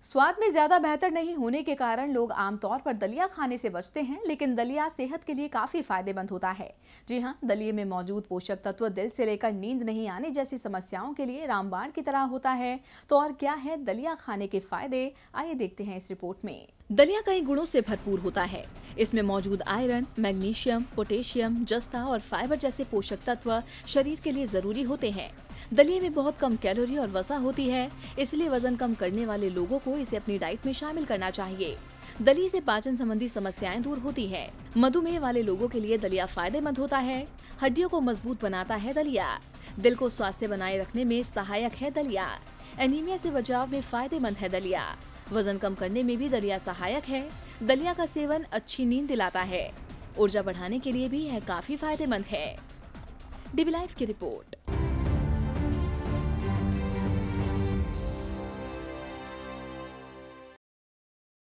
स्वाद में ज्यादा बेहतर नहीं होने के कारण लोग आमतौर पर दलिया खाने से बचते हैं, लेकिन दलिया सेहत के लिए काफी फायदेमंद होता है। जी हाँ, दलिये में मौजूद पोषक तत्व दिल से लेकर नींद नहीं आने जैसी समस्याओं के लिए रामबाण की तरह होता है। तो और क्या है दलिया खाने के फायदे, आइए देखते हैं इस रिपोर्ट में। दलिया कई गुणों से भरपूर होता है। इसमें मौजूद आयरन, मैग्नीशियम, पोटेशियम, जस्ता और फाइबर जैसे पोषक तत्व शरीर के लिए जरूरी होते हैं। दलिये में बहुत कम कैलोरी और वसा होती है, इसलिए वजन कम करने वाले लोगों को इसे अपनी डाइट में शामिल करना चाहिए। दलिये से पाचन संबंधी समस्याएं दूर होती है। मधुमेह वाले लोगों के लिए दलिया फायदेमंद होता है। हड्डियों को मजबूत बनाता है दलिया। दिल को स्वस्थ बनाए रखने में सहायक है दलिया। एनीमिया से बचाव में फायदेमंद है दलिया। वजन कम करने में भी दलिया सहायक है। दलिया का सेवन अच्छी नींद दिलाता है। ऊर्जा बढ़ाने के लिए भी यह काफी फायदेमंद है। डीबी लाइव की रिपोर्ट।